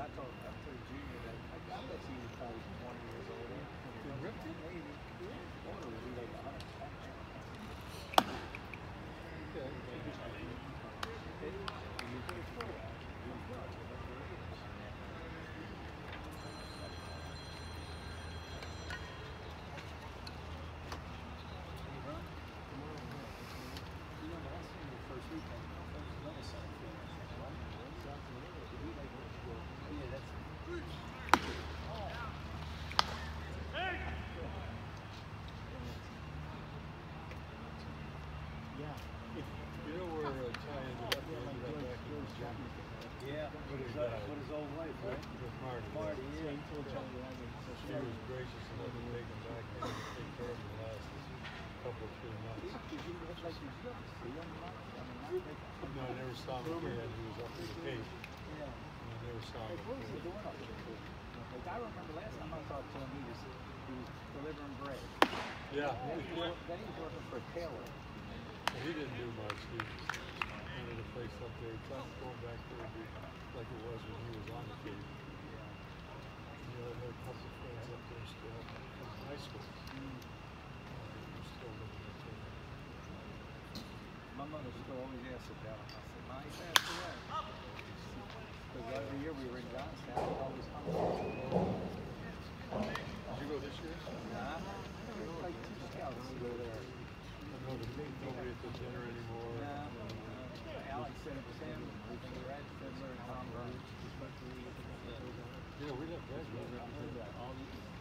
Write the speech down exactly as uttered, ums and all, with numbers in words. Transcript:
I told I told Junior that I, I bet he was probably twenty years old. He ripped it? Maybe. Yeah. Or it would be like a hundred. Okay. You know where uh, Ty ended up? He ended up back in Virginia. Yeah. With his, With uh, with his old wife, right? With Marty. Marty, yeah. He told Yeah. Johnny that. She was gracious enough to take him back in and take care of him the last couple, three months. No, I never saw him again. He was up in the Cape. Yeah. And I never saw him Hey, what was he again. doing up there? Like, I remember last time I talked to him, he was, he was delivering bread. Yeah. Then he, was, then he was working for a tailor. Well, he didn't do much. He wanted a place up there. He tried to go back there to be like it was when he was on the Cape. You know, I had a couple of friends up there still from high school. Mm. Uh, still living up there. My mother still always asks about him. I said, Ma, he passed away. Because every year we were in Johnstown, he always comes. Did you go this year? Nah. There's like two scouts to go there. I know the nobody at the dinner anymore. Nah. Uh, Alex said it was him. We think Red Fiddler and Tom Burns. Yeah, we left Red. I heard that. All these